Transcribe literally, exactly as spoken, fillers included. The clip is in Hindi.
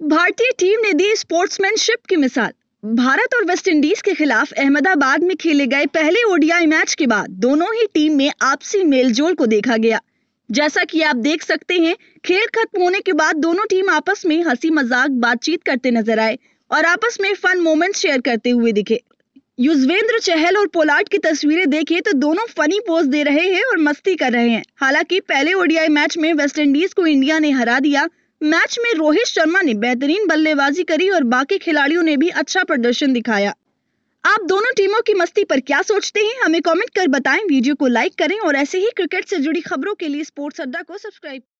भारतीय टीम ने दी स्पोर्ट्समैनशिप की मिसाल। भारत और वेस्टइंडीज के खिलाफ अहमदाबाद में खेले गए पहले ओडीआई मैच के बाद दोनों ही टीम में आपसी मेलजोल को देखा गया। जैसा कि आप देख सकते हैं, खेल खत्म होने के बाद दोनों टीम आपस में हंसी मजाक बातचीत करते नजर आए और आपस में फन मोमेंट शेयर करते हुए दिखे। युजवेंद्र चहल और पोलार्ड की तस्वीरें देखें तो दोनों फनी पोज दे रहे हैं और मस्ती कर रहे हैं। हालांकि पहले ओडीआई मैच में वेस्टइंडीज को इंडिया ने हरा दिया। मैच में रोहित शर्मा ने बेहतरीन बल्लेबाजी करी और बाकी खिलाड़ियों ने भी अच्छा प्रदर्शन दिखाया। आप दोनों टीमों की मस्ती पर क्या सोचते हैं, हमें कमेंट कर बताएं। वीडियो को लाइक करें और ऐसे ही क्रिकेट से जुड़ी खबरों के लिए स्पोर्ट्स अड्डा को सब्सक्राइब